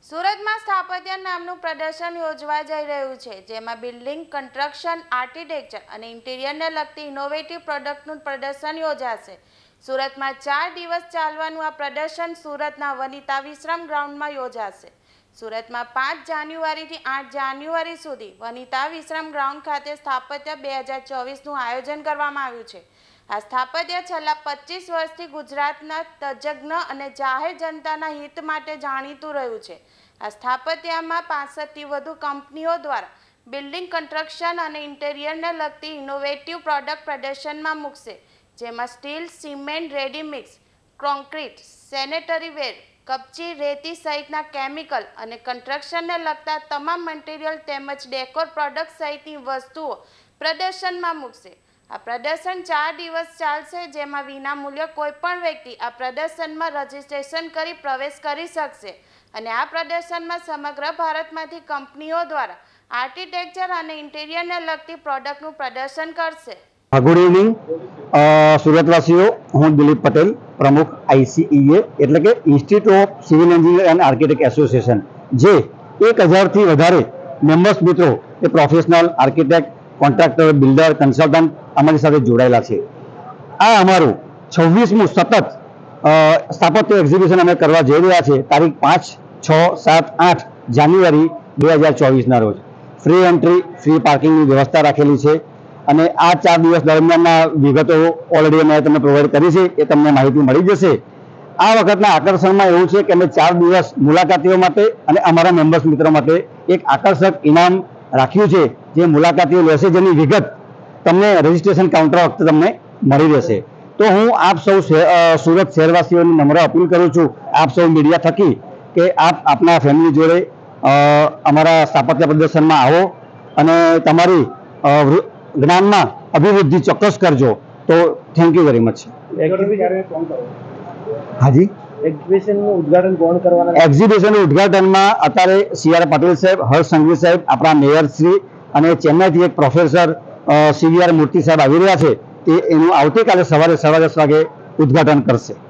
સુરતમાં સ્થાપત્ય નામનું પ્રદર્શન યોજવા જઈ રહ્યું છે, જેમાં બિલ્ડિંગ કન્સ્ટ્રક્શન, આર્કિટેક્ચર અને ઇન્ટિરિયરને લગતી ઇનોવેટિવ પ્રોડક્ટનું પ્રદર્શન યોજાશે. સુરતમાં 4 દિવસ ચાલવાનું આ પ્રદર્શન સુરતના વનિતા વિશ્રામ ગ્રાઉન્ડમાં યોજાશે. સુરતમાં 5 જાન્યુઆરીથી 8 જાન્યુઆરી સુધી વનિતા વિશ્રામ ગ્રાઉન્ડ ખાતે સ્થાપત્ય 2024નું આયોજન કરવામાં આવ્યું છે. આ સ્થાપત્ય છેલ્લા 25 વર્ષથી ગુજરાતના તજજ્ઞ અને જાહેર જનતાના હિત માટે જાણીતું રહ્યું છે. આ સ્થાપત્યમાં 65થી વધુ કંપનીઓ દ્વારા બિલ્ડિંગ કન્સ્ટ્રક્શન અને ઇન્ટિરિયરને લગતી ઇનોવેટિવ પ્રોડક્ટ પ્રદર્શનમાં મૂકશે, જેમાં steel, cement, ready mix concrete, sanitary ware, કપચી, રેતી સહિતના કેમિકલ અને કન્સ્ટ્રક્શનને લગતા તમામ મટીરિયલ તેમજ ડેકોર પ્રોડક્ટ સહિતની વસ્તુઓ પ્રદર્શનમાં મૂકશે. આ પ્રદર્શન 4 દિવસ ચાલશે, જેમાં વિનામૂલ્યે કોઈપણ વ્યક્તિ આ પ્રદર્શનમાં રજીસ્ટ્રેશન કરી પ્રવેશ કરી શકશે અને આ પ્રદર્શનમાં સમગ્ર ભારતમાંથી કંપનીઓ દ્વારા આર્કિટેક્ચર અને ઇન્ટિરિયરને લગતી પ્રોડક્ટનું પ્રદર્શન કરશે. ગુડ ઇવનિંગ સુરતવાસીઓ, હું દિલીપ પટેલ, પ્રમુખ ICEA એટલે કે institute of civil engineer and architect association, જે 1000થી વધારે મેમ્બર્સ મિત્રો એ professional architect, contractor, builder, consultant અમારી સાથે જોડાયેલા છે. આ અમારું 26મું સતત સ્થાપત્ય એક્ઝિબિશન અમે કરવા જઈ રહ્યા છે. તારીખ 5, 6, 7, 8 જાન્યુઆરી 2024ના રોજ ફ્રી એન્ટ્રી, ફ્રી પાર્કિંગની વ્યવસ્થા રાખેલી છે અને આ 4 દિવસ દરમિયાનના વિગતો ઓલરેડી અમે તમને પ્રોવાઈડ કરી છે, એ તમને માહિતી મળી જશે. આ વખતના આકર્ષણમાં એવું છે કે અમે 4 દિવસ મુલાકાતીઓ માટે અને અમારા મેમ્બર્સ મિત્રો માટે એક આકર્ષક ઇનામ રાખ્યું છે, જે મુલાકાતીઓ લેશે, જેની વિગત તમને રજીસ્ટ્રેશન કાઉન્ટર વખતે તમને મળી રહેશે. તો હું આપ સૌ સુરત શહેરવાસીઓની નમ્ર અપીલ કરું છું, આપ સૌ મીડિયા થકી, કે આપ આપના ફેમિલી જોડે અમારા સ્થાપત્ય પ્રદર્શનમાં આવો અને તમારી જ્ઞાનમાં અભિવૃદ્ધિ ચોક્કસ કરજો. તો થેન્ક યુ વેરી મચ. હાજી, એક્ઝિબિશનનું ઉદ્ઘાટન કોણ કરવાના? એક્ઝિબિશનનું ઉદ્ઘાટનમાં અત્યારે CR પાટીલ સાહેબ, હર્ષ સંઘવી સાહેબ, આપણા મેયર શ્રી અને ચેન્નાઈથી એક પ્રોફેસર CVR મૂર્તિ સાહેબ આવી રહ્યા છે. તે એનું આવતીકાલે સવારે 10:30 વાગે ઉદ્ઘાટન કરશે.